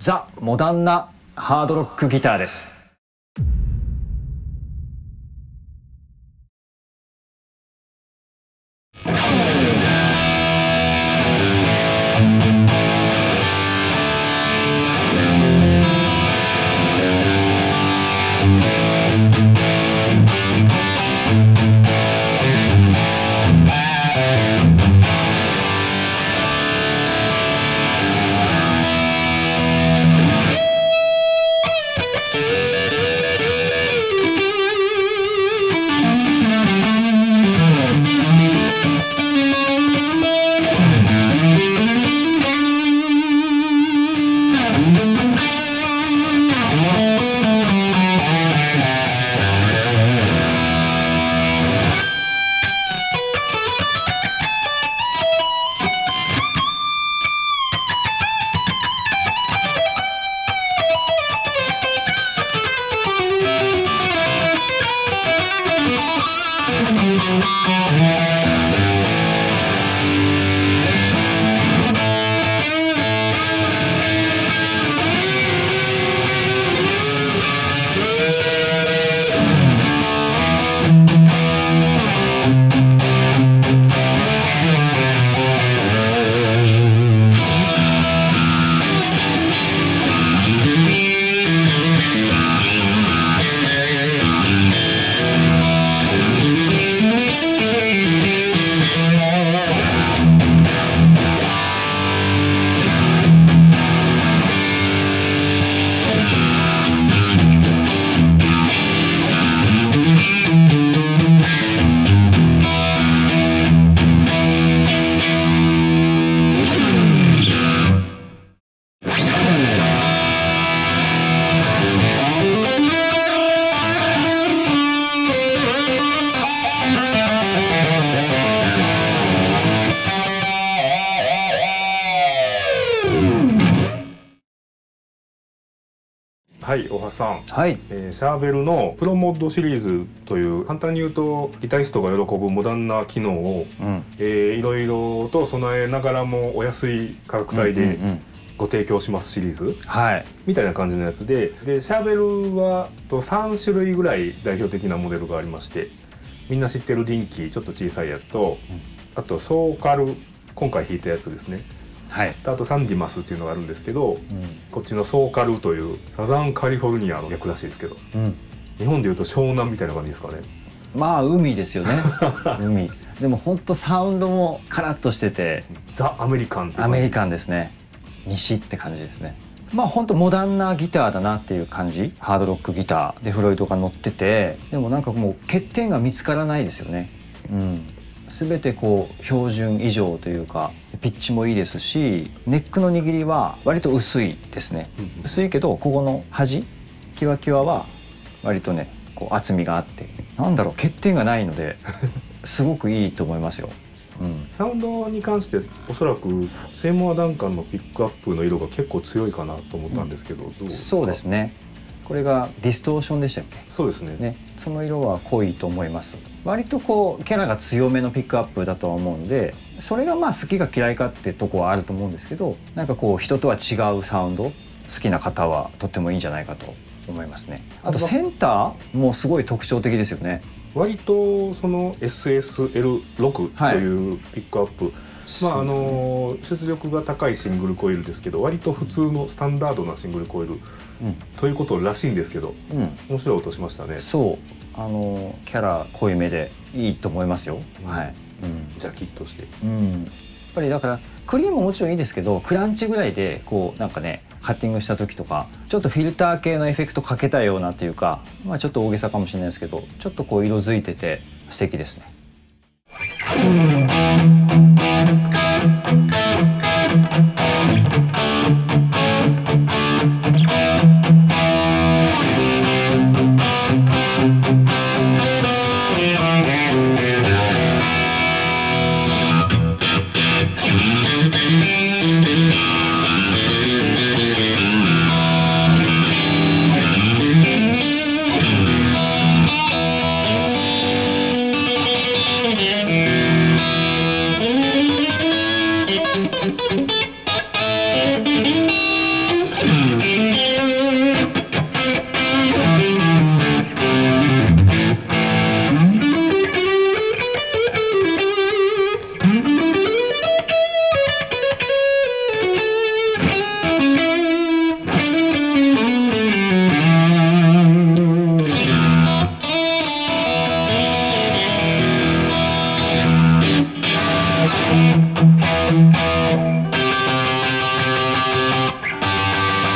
ザ・モダンなハードロックギターです。 はい、大橋さん、 はい、 シャーベルのプロモッドシリーズという簡単に言うとギタリストが喜ぶモダンな機能を、いろいろと備えながらもお安い価格帯でご提供しますシリーズ、みたいな感じのやつで、シャーベルは3種類ぐらい代表的なモデルがありまして、みんな知ってるディンキーちょっと小さいやつと、あとソーカル今回弾いたやつですね。あとサンディマスっていうのがあるんですけど、こっちのソーカルというサザンカリフォルニアの略らしいですけど、日本でいうと湘南みたいな感じですかね。 まあ海ですよね海でもほんとサウンドもカラッとしててザ・アメリカンっていうアメリカンですね。西って感じですね。まあほんとモダンなギターだなっていう感じ。ハードロックギターでフロイトが乗ってて、でもなんかもう欠点が見つからないですよね。全てこう標準以上というかピッチもいいですし、ネックの握りは割と薄いですね。薄いけどここの端キワキワは割とねこう厚みがあって、なんだろう欠点がないのですごくいいと思いますよ。 サウンドに関しておそらくセイモア・ダンカンのピックアップの色が結構強いかなと思ったんですけど、どうですか？ そうですね。これがディストーションでしたっけ？ そうですね。 その色は濃いと思います。割とこうキャラが強めのピックアップだとは思うんで、それがまあ好きか嫌いかってとこはあると思うんですけど、なんかこう人とは違うサウンド好きな方はとってもいいんじゃないかと思いますね。あとセンターもすごい特徴的ですよね。 割とその SSL6 というピックアップ、出力が高いシングルコイルですけど、割と普通のスタンダードなシングルコイル、ということらしいんですけど、面白い音しましたね。 そうキャラ濃いめでいいと思いますよ。 ジャキッとして、 やっぱりだからクリームももちろんいいですけど、クランチぐらいでこうなんかねカッティングした時とかちょっとフィルター系のエフェクトかけたようなっていうか、まあちょっと大げさかもしれないですけど、ちょっとこう色づいてて素敵ですね。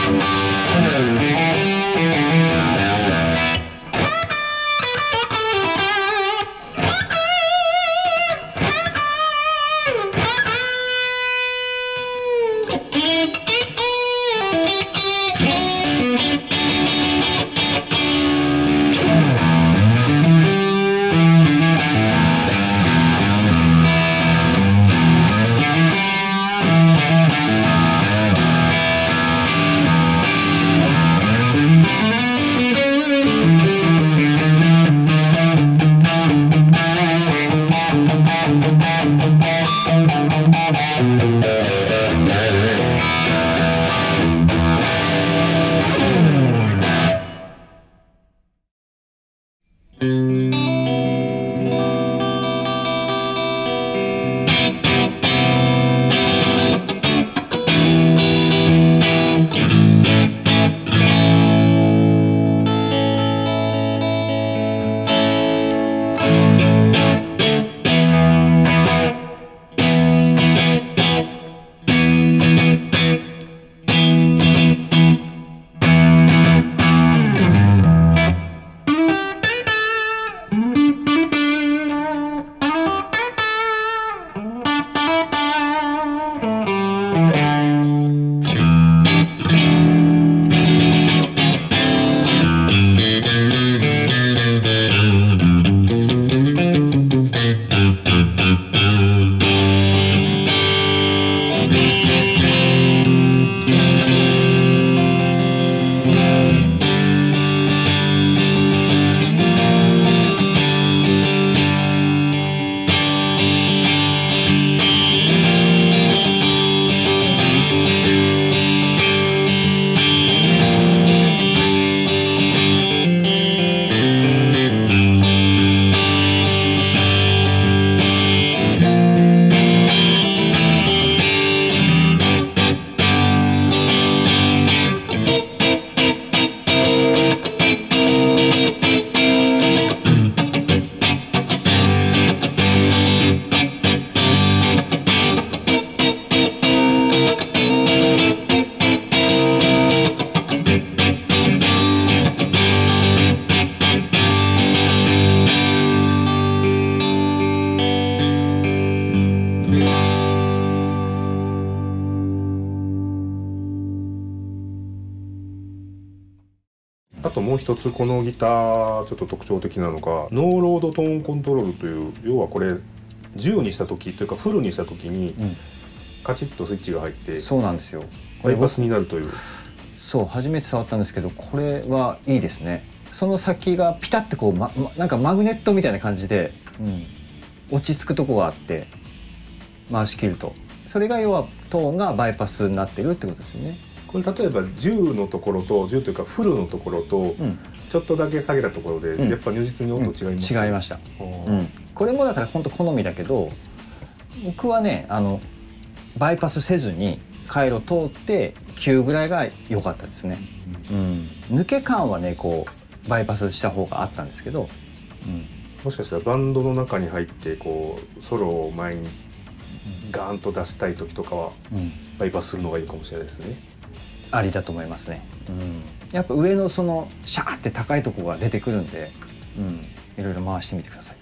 あともう一つこのギターちょっと特徴的なのがノーロードトーンコントロールという、要はこれ10にした時というかフルにした時にカチッとスイッチが入って、 そうなんですよ。 バイパスになるという。 そう、初めて触ったんですけど、これはいいですね。その先がピタッてこう、なんかマグネットみたいな感じで、落ち着くとこがあって回し切ると、それが要はトーンがバイパスになってるってことですよね。 これ例えば10のところと10というかフルのところとちょっとだけ下げたところで、やっぱ如実に音違います、 違いました。これもだから本当好みだけど、僕はねバイパスせずに回路通って9ぐらいが良かったですね。抜け感はねこうバイパスした方があったんですけど、 もしかしたらバンドの中に入ってこうソロを前にガーンと出したい時とかはバイパスするのがいいかもしれないですね。 ありだと思いますね。やっぱ上のそのシャーって高いところが出てくるんで、いろいろ回してみてください。